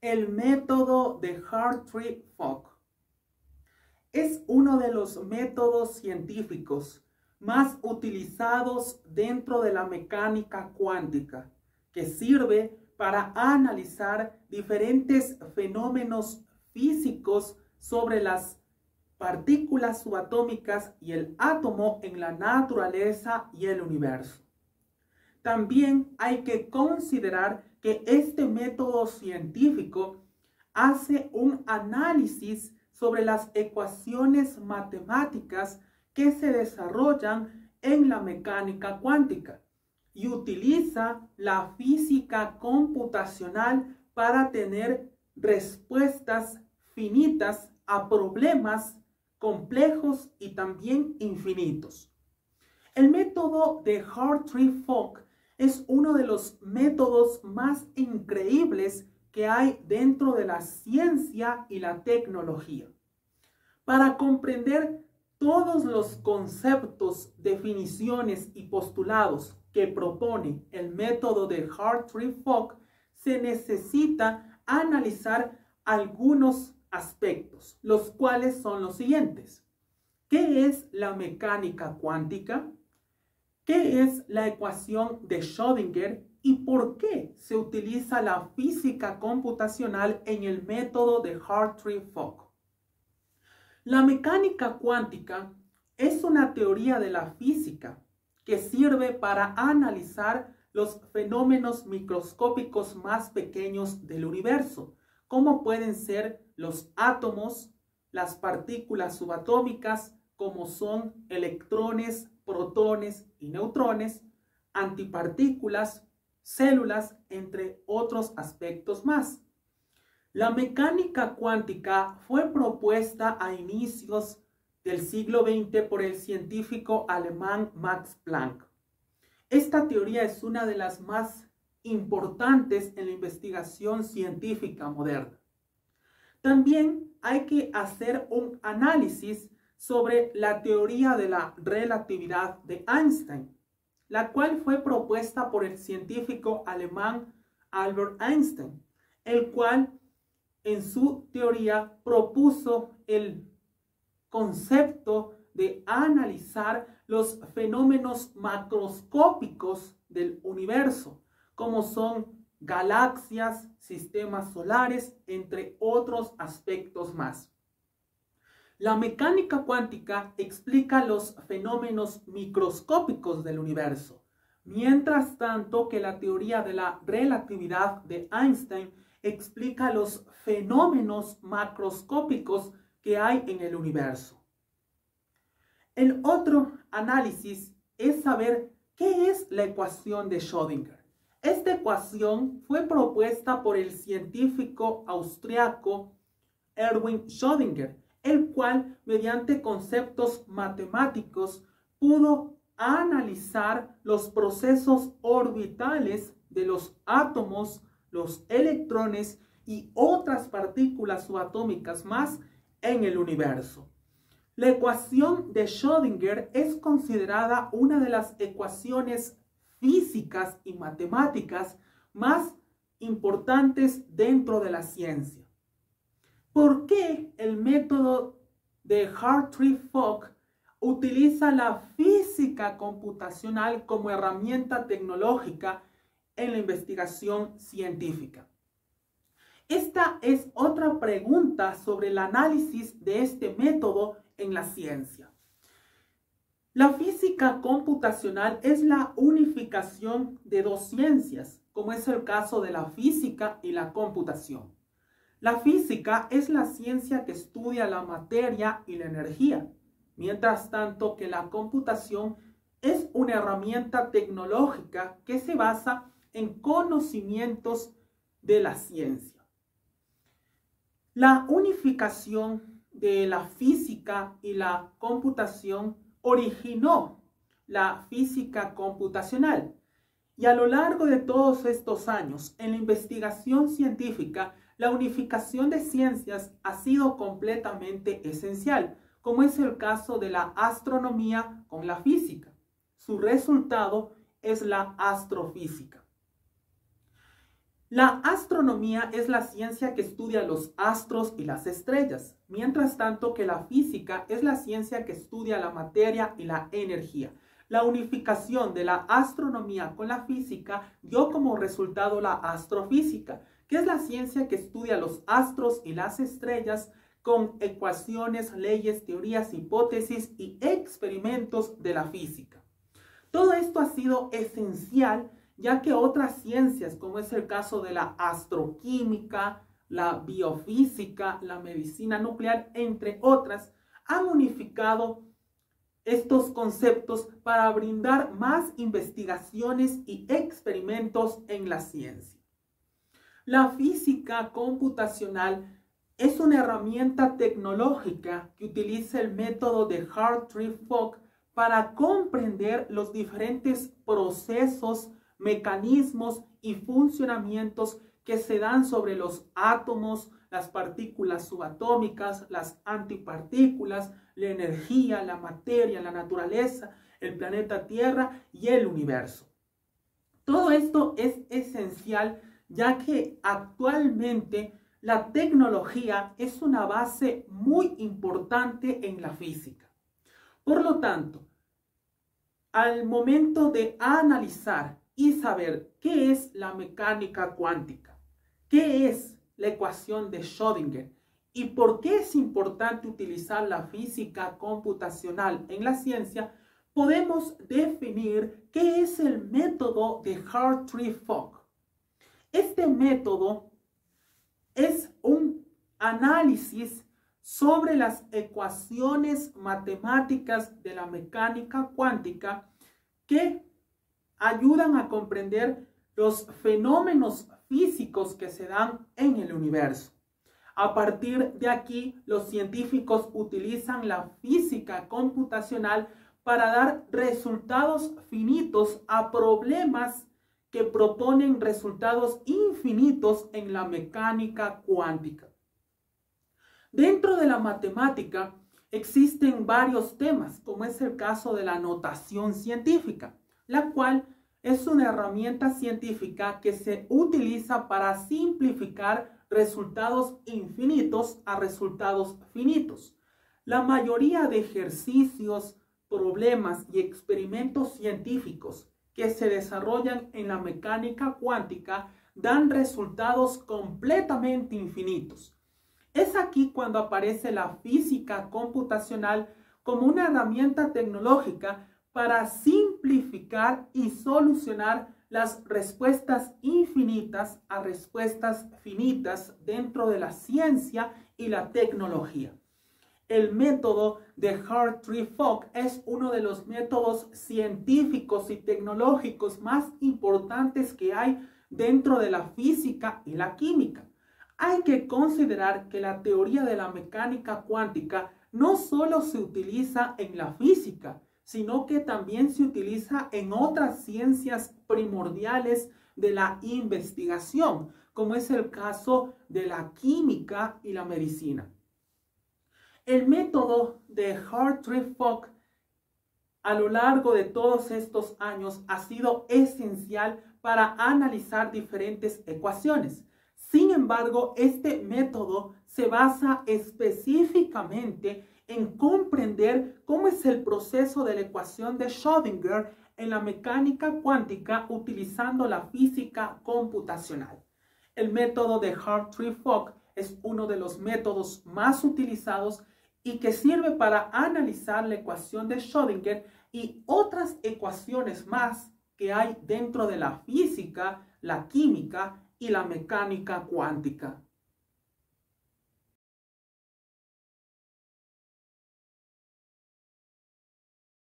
El método de Hartree-Fock es uno de los métodos científicos más utilizados dentro de la mecánica cuántica, que sirve para analizar diferentes fenómenos físicos sobre las partículas subatómicas y el átomo en la naturaleza y el universo. También hay que considerar que este método científico hace un análisis sobre las ecuaciones matemáticas que se desarrollan en la mecánica cuántica y utiliza la física computacional para tener respuestas finitas a problemas complejos y también infinitos. El método de Hartree-Fock es uno de los métodos más increíbles que hay dentro de la ciencia y la tecnología. Para comprender todos los conceptos, definiciones y postulados que propone el método de Hartree-Fock, se necesita analizar algunos aspectos, los cuales son los siguientes. ¿Qué es la mecánica cuántica? ¿Qué es la ecuación de Schrödinger y por qué se utiliza la física computacional en el método de Hartree-Fock? La mecánica cuántica es una teoría de la física que sirve para analizar los fenómenos microscópicos más pequeños del universo, como pueden ser los átomos, las partículas subatómicas, como son electrones, protones y neutrones, antipartículas, células, entre otros aspectos más. La mecánica cuántica fue propuesta a inicios del siglo XX por el científico alemán Max Planck. Esta teoría es una de las más importantes en la investigación científica moderna. También hay que hacer un análisis sobre la teoría de la relatividad de Einstein, la cual fue propuesta por el científico alemán Albert Einstein, el cual en su teoría propuso el concepto de analizar los fenómenos macroscópicos del universo, como son galaxias, sistemas solares, entre otros aspectos más. La mecánica cuántica explica los fenómenos microscópicos del universo, mientras tanto que la teoría de la relatividad de Einstein explica los fenómenos macroscópicos que hay en el universo. El otro análisis es saber qué es la ecuación de Schrödinger. Esta ecuación fue propuesta por el científico austriaco Erwin Schrödinger, el cual, mediante conceptos matemáticos, pudo analizar los procesos orbitales de los átomos, los electrones y otras partículas subatómicas más en el universo. La ecuación de Schrödinger es considerada una de las ecuaciones físicas y matemáticas más importantes dentro de la ciencia. ¿Por qué el método de Hartree-Fock utiliza la física computacional como herramienta tecnológica en la investigación científica? Esta es otra pregunta sobre el análisis de este método en la ciencia. La física computacional es la unificación de dos ciencias, como es el caso de la física y la computación. La física es la ciencia que estudia la materia y la energía, mientras tanto que la computación es una herramienta tecnológica que se basa en conocimientos de la ciencia. La unificación de la física y la computación originó la física computacional y a lo largo de todos estos años en la investigación científica la unificación de ciencias ha sido completamente esencial, como es el caso de la astronomía con la física. Su resultado es la astrofísica. La astronomía es la ciencia que estudia los astros y las estrellas, mientras tanto que la física es la ciencia que estudia la materia y la energía. La unificación de la astronomía con la física dio como resultado la astrofísica, que es la ciencia que estudia los astros y las estrellas con ecuaciones, leyes, teorías, hipótesis y experimentos de la física. Todo esto ha sido esencial, ya que otras ciencias, como es el caso de la astroquímica, la biofísica, la medicina nuclear, entre otras, han unificado estos conceptos para brindar más investigaciones y experimentos en la ciencia. La física computacional es una herramienta tecnológica que utiliza el método de Hartree-Fock para comprender los diferentes procesos, mecanismos y funcionamientos que se dan sobre los átomos, las partículas subatómicas, las antipartículas, la energía, la materia, la naturaleza, el planeta Tierra y el universo. Todo esto es esencial, ya que actualmente la tecnología es una base muy importante en la física. Por lo tanto, al momento de analizar y saber qué es la mecánica cuántica, qué es la ecuación de Schrödinger y por qué es importante utilizar la física computacional en la ciencia, podemos definir qué es el método de Hartree-Fock. Este método es un análisis sobre las ecuaciones matemáticas de la mecánica cuántica que ayudan a comprender los fenómenos físicos que se dan en el universo. A partir de aquí, los científicos utilizan la física computacional para dar resultados finitos a problemas que proponen resultados infinitos en la mecánica cuántica. Dentro de la matemática existen varios temas, como es el caso de la notación científica, la cual es una herramienta científica que se utiliza para simplificar resultados infinitos a resultados finitos. La mayoría de ejercicios, problemas y experimentos científicos que se desarrollan en la mecánica cuántica dan resultados completamente infinitos. Es aquí cuando aparece la física computacional como una herramienta tecnológica para simplificar y solucionar las respuestas infinitas a respuestas finitas dentro de la ciencia y la tecnología. El método de Hartree-Fock es uno de los métodos científicos y tecnológicos más importantes que hay dentro de la física y la química. Hay que considerar que la teoría de la mecánica cuántica no solo se utiliza en la física, sino que también se utiliza en otras ciencias primordiales de la investigación, como es el caso de la química y la medicina. El método de Hartree-Fock a lo largo de todos estos años ha sido esencial para analizar diferentes ecuaciones. Sin embargo, este método se basa específicamente en comprender cómo es el proceso de la ecuación de Schrödinger en la mecánica cuántica utilizando la física computacional. El método de Hartree-Fock es uno de los métodos más utilizados y que sirve para analizar la ecuación de Schrödinger y otras ecuaciones más que hay dentro de la física, la química y la mecánica cuántica.